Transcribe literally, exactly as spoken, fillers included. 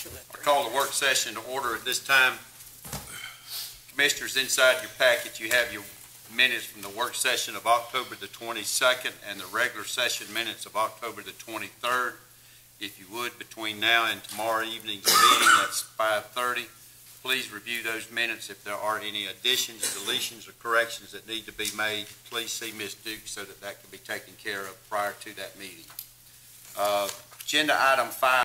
I call the work session to order at this time. Commissioners, inside your packet, you have your minutes from the work session of October the twenty-second and the regular session minutes of October the twenty-third. If you would, between now and tomorrow evening's meeting, that's five thirty, please review those minutes. If there are any additions, deletions, or corrections that need to be made, please see Miz Duke so that that can be taken care of prior to that meeting. Uh, agenda item five.